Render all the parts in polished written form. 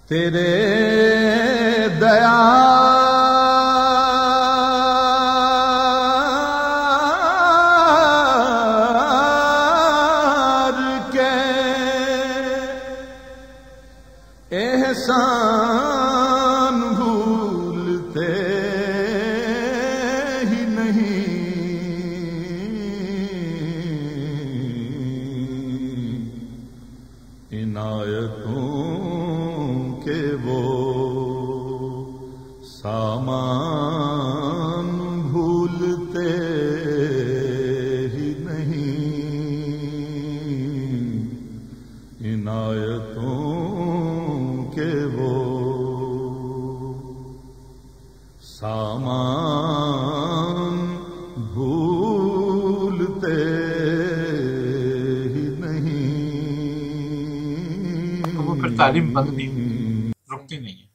تیرے دیار کے احسان بھولتے ہی نہیں، عنایتوں کے وہ سامان بھولتے ہی نہیں، عنایتوں کے وہ سامان بھولتے ہی نہیں۔ وہ پھر تعلیم بند نہیں ہوتی، رکتی نہیں ہے۔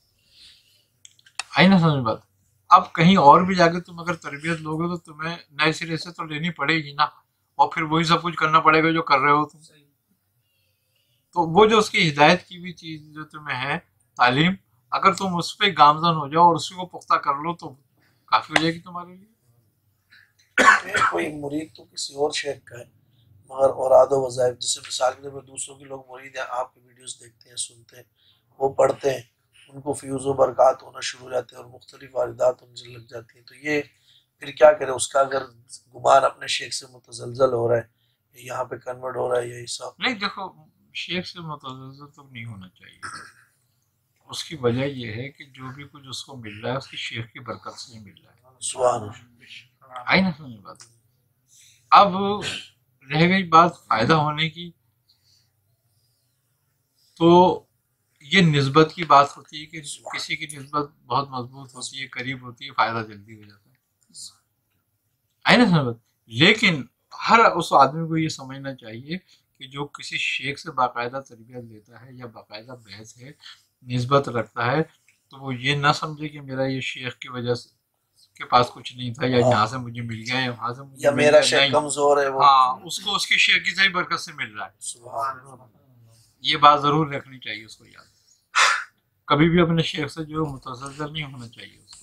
آئی نا سمجھ بات؟ اب کہیں اور بھی جا کے تم اگر تربیت لوگے تو تمہیں نئے سرے سے تو لینی پڑے گی نا، اور پھر وہی سب کچھ کرنا پڑے گا جو کر رہے ہو تم۔ تو وہ جو اس کی ہدایت کی بھی چیز جو تمہیں ہے تعلیم، اگر تم اس پہ گامزن ہو جاؤ اور اسی کو پختہ کر لو تو کافی ہو جائے گی تمہارے لیے۔ کوئی مرید تو کسی اور شیخ کا ہے، مگر اوراد و وظائف، جیسے مثال کے طور پر دوسروں کے لوگ مرید ہیں، آپ کی ویڈیوز دیکھتے ہیں، سنتے ہیں، وہ پڑھتے ہیں، ان کو فیوز و برکات ہونا شروع ہو جاتے ہیں اور مختلف واردات ان سے لگ جاتی ہیں، تو یہ پھر کیا کرے؟ اس کا اگر گمان اپنے شیخ سے متزلزل ہو رہا ہے، یہاں پہ کنورٹ ہو رہا ہے، یہی سب نہیں دیکھو، شیخ سے متزلزل تو نہیں ہونا چاہیے۔ اس کی وجہ یہ ہے کہ جو بھی کچھ اس کو مل رہا ہے اس کی شیخ کی برکت سے ہی مل رہا ہے۔ سبحان اللہ۔ آئی نا سمجھ بات؟ اب رہ گئی بات فائدہ ہونے کی، تو یہ نسبت کی بات ہوتی ہے کہ کسی کی نسبت بہت مضبوط ہوتی ہے، قریب ہوتی ہے، فائدہ جلدی ہو جاتا ہے۔ آئی نا سمجھ بات؟ لیکن ہر اس آدمی کو یہ سمجھنا چاہیے کہ جو کسی شیخ سے باقاعدہ تربیت لیتا ہے یا باقاعدہ بحث ہے، نسبت رکھتا ہے، تو وہ یہ نہ سمجھے کہ میرا یہ شیخ کی وجہ سے کے پاس کچھ نہیں تھا، یا یہاں سے مجھے مل گیا، یا وہاں سے مجھے یا مل میرا گیا۔ شیخ نہیں، کمزور ہے، وہ ہاں، اس کو اس کی شیخ کی صحیح برکت سے مل رہا ہے۔ سبحان اللہ۔ یہ بات ضرور رکھنی چاہیے اس کو یاد۔ کبھی بھی اپنے شیخ سے جو متزلزل نہیں ہونا چاہیے اس کو۔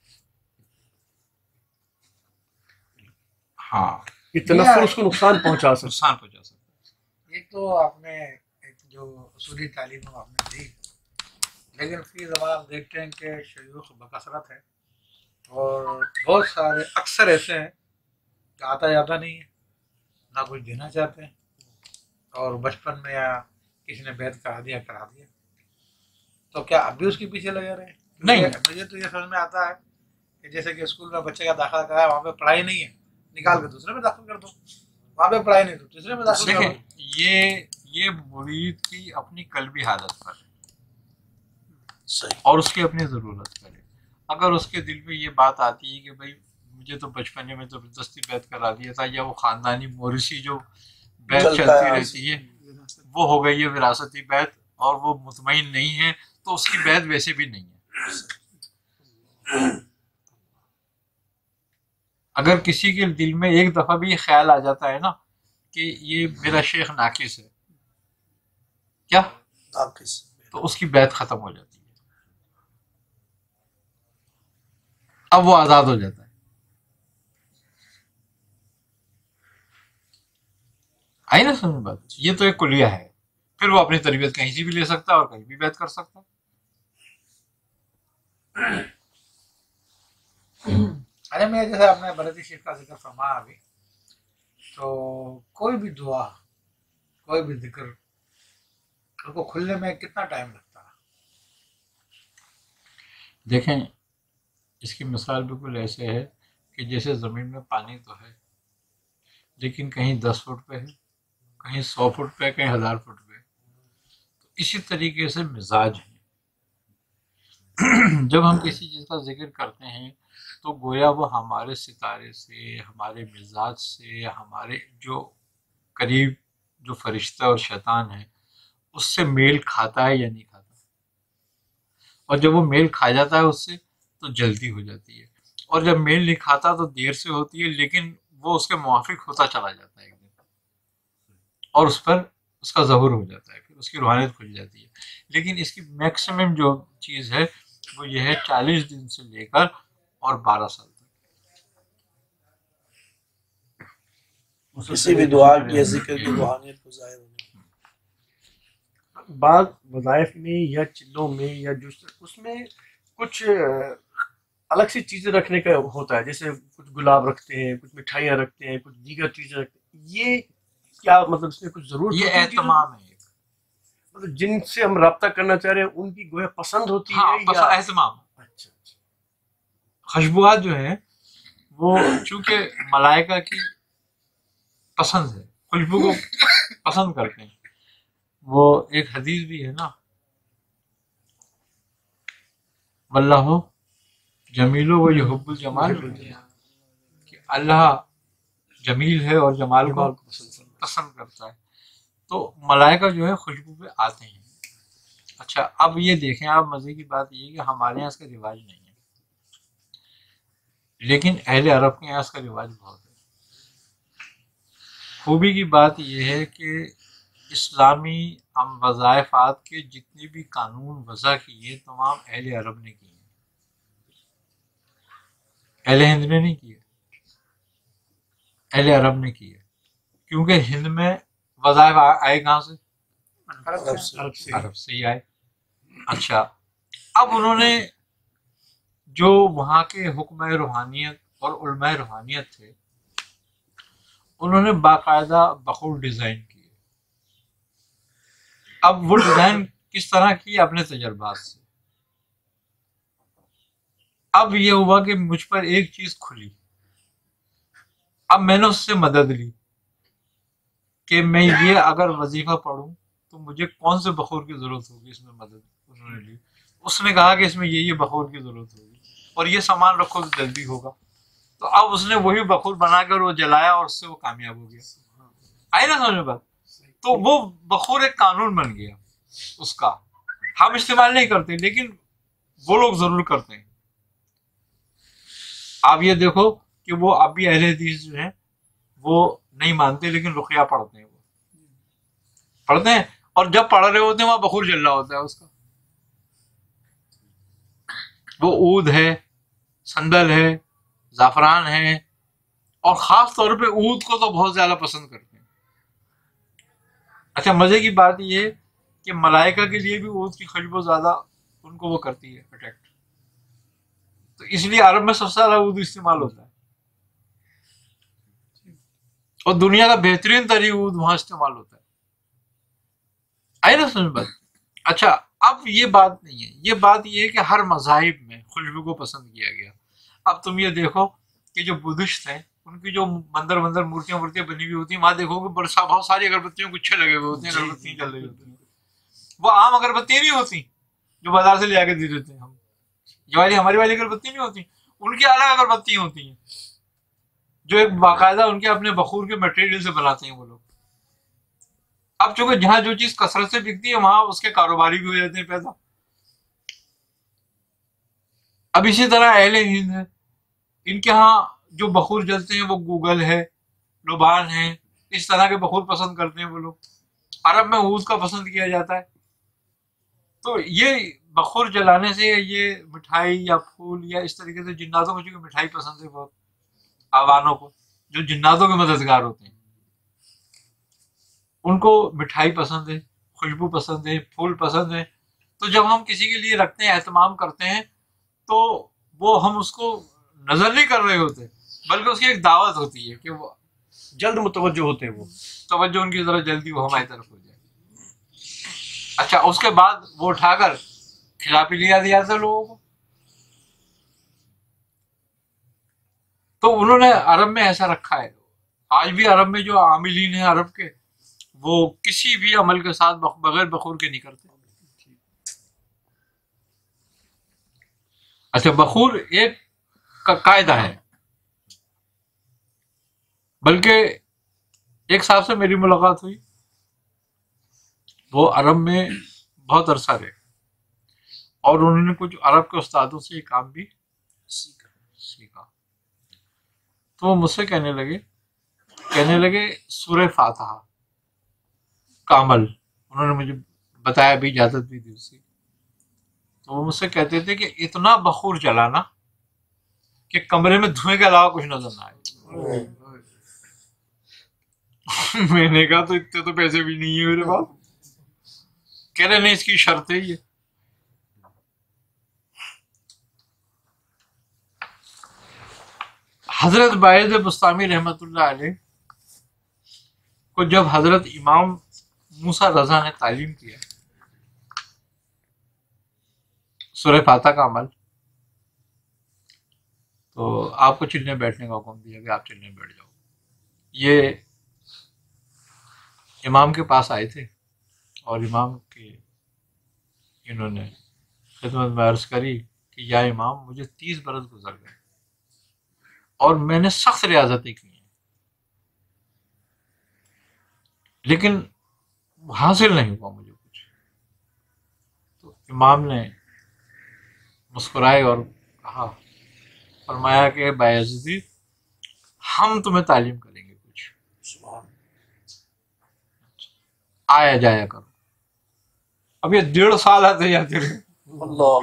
ہاں، یہ تنفر اس کو نقصان پہنچا سکتا نقصان پہنچا سکتا ہے۔ ایک تو آپ نے ایک جو اصولی تعلیم آپ نے دی، لیکن فی زمان آپ دیکھتے ہیں کہ شیوخ بکثرت ہے، اور بہت سارے اکثر ایسے ہیں کہ آتا جاتا نہیں ہے، نہ کچھ دینا چاہتے ہیں، اور بچپن میں یا کسی نے بیعت کرا دیا کرا دیا، تو کیا اب بھی اس کے پیچھے لگے رہے؟ نہیں۔ مجھے تو یہ سمجھ میں آتا ہے کہ جیسے کہ اسکول میں بچے کا داخلہ کرایا، وہاں پہ پڑھائی نہیں ہے، نکال کے دوسرے میں داخل کر دو، وہاں پہ پڑھائی نہیں تو تیسرے میں داخل کر دیکھیں، دو۔ یہ مرید کی اپنی قلبی حالت پر ہے صحیح۔ اور اس کی اپنی ضرورت پر ہے۔ اگر اس کے دل میں یہ بات آتی ہے کہ بھائی مجھے تو بچپنے میں زبردستی بیعت کرا دیا تھا، یا وہ خاندانی موریثی جو بیعت چلتا چلتی ہے، رہتی ہے وہ ہو گئی ہے وراثتی بیعت، اور وہ مطمئن نہیں ہے، تو اس کی بیعت ویسے بھی نہیں ہے۔ اگر کسی کے دل میں ایک دفعہ بھی یہ خیال آ جاتا ہے نا کہ یہ میرا شیخ ناقص ہے، کیا ناقص۔ تو اس کی بیعت ختم ہو جاتی ہے، اب وہ آزاد ہو جاتا ہے۔ آئی نا سمجھ بات؟ یہ تو ایک کلیہ ہے، پھر وہ اپنی تربیت کہیں سے بھی لے سکتا ہے اور کہیں بھی بیعت کر سکتا ہے۔ ارے میں جیسے آپ نے بلدی شیخ کا ذکر فرمایا ابھی، تو کوئی بھی دعا، کوئی بھی ذکر ان کو کھلنے میں کتنا ٹائم لگتا ہے؟ دیکھیں، اس کی مثال بالکل ایسے ہے کہ جیسے زمین میں پانی تو ہے، لیکن کہیں 10 فٹ پہ ہے، کہیں 100 فٹ پہ، کہیں 1000 فٹ پہ۔ تو اسی طریقے سے مزاج ہے۔ جب ہم کسی چیز کا ذکر کرتے ہیں تو گویا وہ ہمارے ستارے سے، ہمارے مزاج سے، ہمارے جو قریب جو فرشتہ اور شیطان ہے اس سے میل کھاتا ہے یا نہیں کھاتا، اور جب وہ میل کھا جاتا ہے اس سے تو جلدی ہو جاتی ہے، اور جب میل نہیں کھاتا تو دیر سے ہوتی ہے، لیکن وہ اس کے موافق ہوتا چلا جاتا ہے ایک دن، اور اس پر اس کا ظہور ہو جاتا ہے پھر۔ اس کی روحانیت کھل جاتی ہے. لیکن اس کی میکسیمم جو چیز ہے وہ یہ ہے 40 دن سے لے کر اور 12 سال تک. کسی بھی دعا کی یا ذکر کی روحانیت کو ظاہر ہونے. بعض وظائف میں یا چلوں میں یا اس میں کچھ الگ سی چیزیں رکھنے کا ہوتا ہے، جیسے کچھ گلاب رکھتے ہیں، کچھ مٹھائیاں رکھتے ہیں، کچھ دیگر چیزیں رکھتے ہیں. یہ کیا مطلب اس میں کچھ ضرورت یہ ہوتی ہے اہتمام ہے، مطلب جن سے ہم رابطہ کرنا چاہ رہے ہیں ان کی گویا پسند ہوتی ہاں ہے بس یا اہتمام. اچھا اچھا خوشبوات جو ہیں وہ چونکہ ملائکہ کی پسند ہے، خوشبو کو پسند کرتے ہیں. وہ ایک حدیث بھی ہے نا، واللہ جمیل و یحب الجمال، کہ اللہ جمیل ہے اور جمال کو پسند کرتا ہے. تو ملائکہ جو ہے خوشبو پہ آتے ہیں. اچھا اب یہ دیکھیں آپ، مزے کی بات یہ ہے کہ ہمارے یہاں اس کا رواج نہیں ہے، لیکن اہل عرب کے یہاں اس کا رواج بہت ہے. خوبی کی بات یہ ہے کہ اسلامی وظائفات کے جتنے بھی قانون وضع کیے تمام اہل عرب نے کیے، اہل ہند نے نہیں کیے، اہل عرب نے کیے. کیونکہ ہند میں وظائف آئے کہاں سے؟ عرب سے ہی آئے. اچھا اب انہوں نے جو وہاں کے حکمہ روحانیت اور علماء روحانیت تھے، انہوں نے باقاعدہ بخور ڈیزائن کیے. اب وہ ڈیزائن کس طرح کی؟ اپنے تجربات سے. اب یہ ہوا کہ مجھ پر ایک چیز کھلی، اب میں نے اس سے مدد لی کہ میں یہ اگر وظیفہ پڑھوں تو مجھے کون سے بخور کی ضرورت ہوگی. اس میں مدد انہوں نے لی. اس نے کہا کہ اس میں یہ بخور کی ضرورت ہوگی اور یہ سامان رکھو تو جلدی ہوگا. تو اب اس نے وہی بخور بنا کر وہ جلایا اور اس سے وہ کامیاب ہو گیا. آئی نا سمجھ میں بات؟ تو وہ بخور ایک قانون بن گیا اس کا. ہم استعمال نہیں کرتے لیکن وہ لوگ ضرور کرتے ہیں. آپ یہ دیکھو کہ وہ اب بھی اہل حدیث جو ہیں وہ نہیں مانتے لیکن رقیہ پڑھتے ہیں، وہ پڑھتے ہیں اور جب پڑھ رہے ہوتے ہیں وہاں بخور جل رہا ہوتا ہے اس کا. وہ عود ہے، سندل ہے، زعفران ہے، اور خاص طور پہ عود کو تو بہت زیادہ پسند کرتے ہیں. اچھا مزے کی بات یہ ہے کہ ملائکہ کے لیے بھی عود کی خوشبو زیادہ ان کو وہ کرتی ہے اٹریکٹ. تو اس لیے عرب میں سب سے زیادہ عود استعمال ہوتا ہے اور دنیا کا بہترین ترین عود وہاں استعمال ہوتا ہے. آئی نا سمجھ بات؟ اچھا اب یہ بات نہیں ہے، یہ بات یہ ہے کہ ہر مذاہب میں خوشبو کو پسند کیا گیا. اب تم یہ دیکھو کہ جو بدھسٹ ہیں ان کی جو مندر مورتیاں بنی ہوئی ہوتی ہیں، وہاں دیکھو کہ بہت ساری اگربتیوں کے گچھے لگے ہوئے ہوتے ہیں، اگربتیاں جل رہی ہوتی ہیں. وہ عام اگربتیاں نہیں ہوتی جو بازار سے لے آ کے دے دیتے ہیں ہم، یہ والی ہماری والی اگربتی نہیں ہوتی، ان کی الگ اگربتیاں ہوتی ہیں جو ایک باقاعدہ ان کے اپنے بخور کے مٹیریل سے بناتے ہیں وہ لوگ. اب چونکہ جہاں جو چیز کثرت سے بکتی ہے وہاں اس کے کاروباری بھی ہو جاتے ہیں پیدا. اب اسی طرح اہل ہند ہے، ان کے ہاں جو بخور جلتے ہیں وہ گوگل ہے، لبان ہے، اس طرح کے بخور پسند کرتے ہیں وہ لوگ. عرب میں عود کا پسند کیا جاتا ہے. تو یہ بخور جلانے سے یہ مٹھائی یا پھول یا اس طریقے سے جناتوں کو چونکہ مٹھائی پسند ہے بہت، آوانوں کو جو جناتوں کے مددگار ہوتے ہیں ان کو مٹھائی پسند ہے، خوشبو پسند ہے، پھول پسند ہے. تو جب ہم کسی کے لیے رکھتے ہیں، اہتمام کرتے ہیں، تو وہ ہم اس کو نظر نہیں کر رہے ہوتے بلکہ اس کی ایک دعوت ہوتی ہے کہ وہ جلد متوجہ ہوتے ہیں، وہ توجہ ان کی ذرا جلدی وہ ہماری طرف ہو جائے. اچھا اس کے بعد وہ اٹھا کر کھلا پی لیا جاتا ہے لوگوں کو. تو انہوں نے عرب میں ایسا رکھا ہے. آج بھی عرب میں جو عاملین ہیں عرب کے، وہ کسی بھی عمل کے ساتھ بغیر بخور کے نہیں کرتے. اچھا بخور ایک قاعدہ ہے، بلکہ ایک صاحب سے میری ملاقات ہوئی، وہ عرب میں بہت عرصہ رہے اور انہوں نے کچھ عرب کے استادوں سے یہ کام بھی سیکھا. تو وہ مجھ سے کہنے لگے سورہ فاتحہ کا عمل انہوں نے مجھے بتایا بھی، اجازت بھی دی اس کی. تو وہ مجھ سے کہتے تھے کہ اتنا بخور چلانا کہ کمرے میں دھوئیں کے علاوہ کچھ نظر نہ آئے. میں نے کہا تو اتنے تو پیسے بھی نہیں ہیں میرے پاس. کہہ رہے نہیں، اس کی شرط ہے یہ. حضرت باعث بستامی رحمۃ اللہ علیہ کو جب حضرت امام موسیٰ رضا نے تعلیم کیا سورہ فاتحہ کا عمل، تو آپ کو چلنے بیٹھنے کا حکم دیا کہ آپ چلنے بیٹھ جاؤ. یہ امام کے پاس آئے تھے اور امام کے انہوں نے خدمت میں عرض کری کہ یا امام، مجھے 30 برس گزر گئے اور میں نے سخت ریاضتیں کی ہیں، لیکن حاصل نہیں ہوا مجھے کچھ. تو امام نے مسکرائے اور کہا، فرمایا کہ بایزیدی، ہم تمہیں تعلیم کریں گے کچھ، آیا جایا کرو. اب یہ 1.5 سال آتے جاتے رہے. اللہ.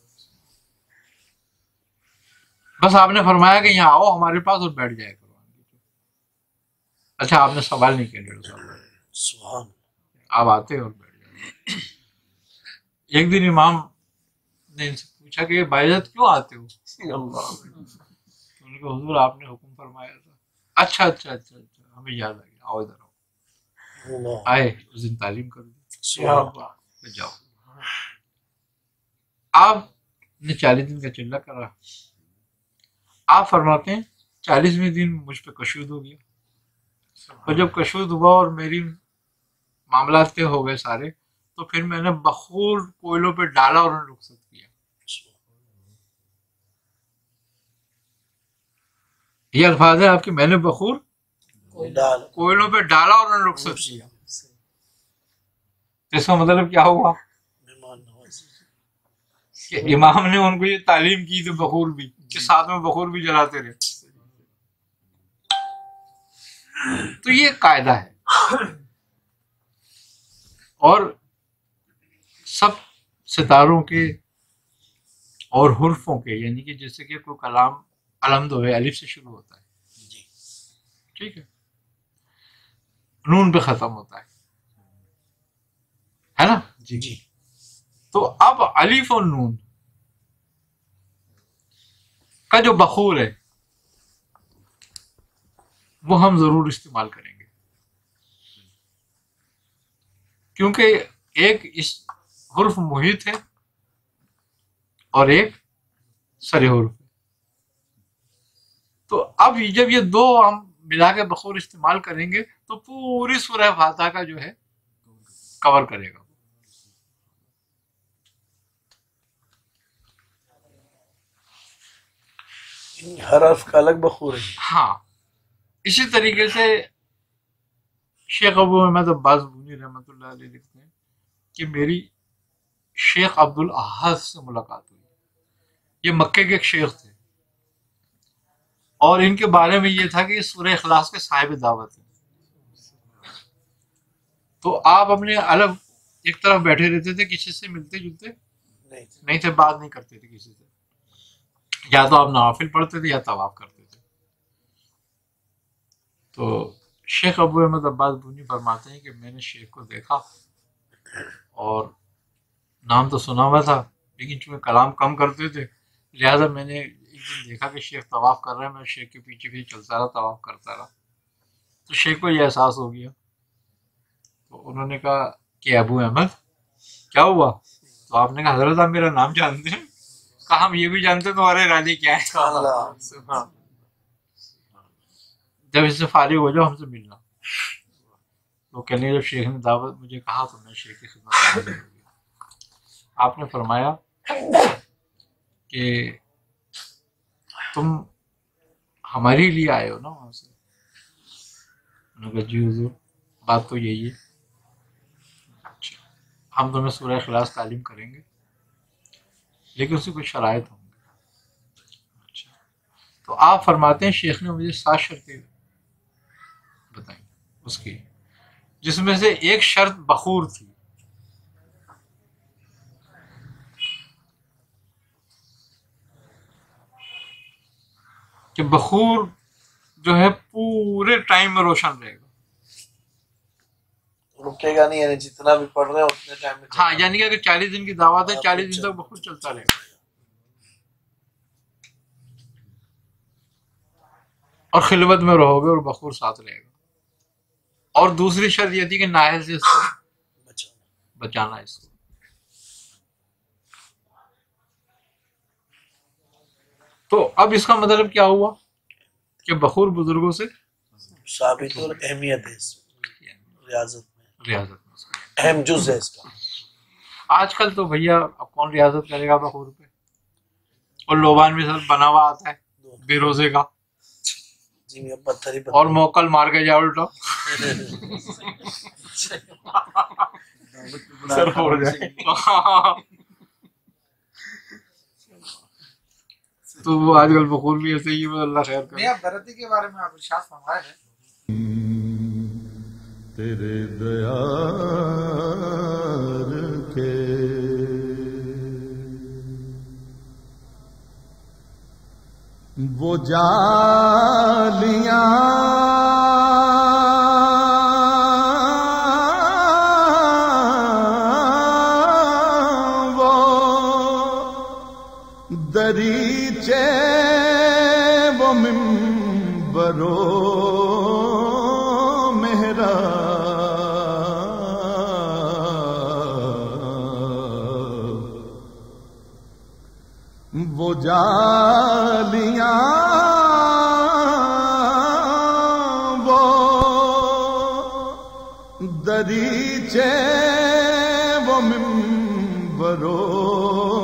بس آپ نے فرمایا کہ یہاں آؤ ہمارے پاس اور بیٹھ جایا کرو. اچھا، آپ نے سوال نہیں کیا 1.5 سال میں، سبحان. آپ آتے اور بیٹھ جاتے. ایک دن امام نے ان سے پوچھا کہ باعزت کیوں آتے ہو؟ ان کو حضور آپ نے حکم فرمایا تھا. اچھا اچھا اچھا اچھا، ہمیں یاد آ گیا، آؤ ادھر آؤ. اللہ. آئے، اس دن تعلیم کر دی. سبحان. جاؤ. آپ نے 40 دن کا چلہ کرا. آپ فرماتے ہیں 40ویں دن مجھ پہ کشود ہو گیا، اور جب کشود ہوا اور میری معاملات طے ہو گئے سارے، تو پھر میں نے بخور کوئلوں پہ ڈالا اور انہیں رخصت کیا. یہ الفاظ ہے آپ کے، میں نے بخور ڈال. کوئلوں پہ ڈالا اور انہیں رخصت کیا. اس کا مطلب کیا ہوا مہمان نوازی. کہ امام نے ان کو یہ تعلیم کی تھی بخور بھی، کہ ساتھ میں بخور بھی جلاتے رہے. تو یہ قاعدہ ہے. اور سب ستاروں کے اور حرفوں کے، یعنی کہ جیسے کہ کوئی کلام الحمد ہے الف سے شروع ہوتا ہے، جی. ٹھیک ہے، نون پہ ختم ہوتا ہے نا. جی. تو اب الف اور نون کا جو بخور ہے وہ ہم ضرور استعمال کریں گے، کیونکہ ایک اس حرف محیط ہے اور ایک سر حرف ہے. تو اب جب یہ دو ہم ملا کے بخور استعمال کریں گے تو پوری سورہ فاتحہ کا جو ہے کور کرے گا. ہر حرف کا الگ بخور ہے. ہاں، اسی طریقے سے شیخ ابو احمد عباس بونی رحمۃ اللہ علیہ لکھتے ہیں کہ میری شیخ عبد الاحد سے ملاقات ہوئی. یہ مکے کے ایک شیخ تھے اور ان کے بارے میں یہ تھا کہ یہ سورہ اخلاص کے صاحب دعوت ہیں. تو آپ اپنے الگ ایک طرف بیٹھے رہتے تھے، کسی سے ملتے جلتے نہیں تھے، بات نہیں کرتے تھے کسی سے. یا تو آپ نوافل پڑھتے تھے یا طواف کرتے تھے. تو شیخ ابو احمد عباس بونی فرماتے ہیں کہ میں نے شیخ کو دیکھا اور نام تو سنا ہوا تھا، لیکن چونکہ کلام کم کرتے تھے لہٰذا میں نے ایک دن دیکھا کہ شیخ طواف کر رہے ہیں، میں شیخ کے پیچھے پیچھے چلتا رہا، طواف کرتا رہا. تو شیخ کو یہ احساس ہو گیا. تو انہوں نے کہا کہ ابو احمد کیا ہوا؟ تو آپ نے کہا حضرت آپ میرا نام جانتے ہیں؟ کہا ہم یہ بھی جانتے ہیں تمہارے ارادے کیا ہے. جب اس سے فارغ ہو جاؤ ہم سے ملنا. تو کہنے جب شیخ نے دعوت مجھے کہا تو میں شیخ کی خدمت میں حاضر ہو گیا. آپ نے فرمایا کہ تم ہمارے لیے آئے ہو نا وہاں سے؟ انہوں نے کہا جی حضور، بات تو یہی ہے. اچھا، ہم تمہیں سورہ اخلاص تعلیم کریں گے لیکن اس سے کچھ شرائط ہوں گے. اچھا، تو آپ فرماتے ہیں شیخ نے مجھے 7 شرطیں بتائیں اس کی، جس میں سے ایک شرط بخور تھی. کہ بخور جو ہے پورے ٹائم میں روشن رہے گا. رکے گا نہیں، یعنی جتنا بھی پڑھ رہے ہیں اتنے ٹائم میں. ہاں یعنی کہ اگر 40 دن کی دعوت ہے 40 دن تک بخور چلتا رہے گا. اور خلوت میں رہو گے اور بخور ساتھ رہے گا. اور دوسری شرط یہ تھی کہ نااہل سے اس کو بچانا اس کو. تو اب اس کا مطلب کیا ہوا کہ بخور بزرگوں سے ثابت اور اہمیت ہے اس میں، ریاضت میں ریاضت میں اہم جز ہے اس کا. آج کل تو بھیا اب کون ریاضت کرے گا بخور پہ. اور لوبان بھی سب بنا ہوا آتا ہے بے روزے کا، جی میں پتھر ہی اور موکل مار کے جا الٹا سر پھوڑ جائے. تو وہ آج کل بخور بھی ایسے ہی ہے. اللہ خیر کرے. میاں برتی کے بارے میں آپ ارشاد فرمائے ہیں تیرے دیار کے وہ جالیاں وہ دریچے وہ منبرو وہ جالیاں وہ دریچے وہ منبرو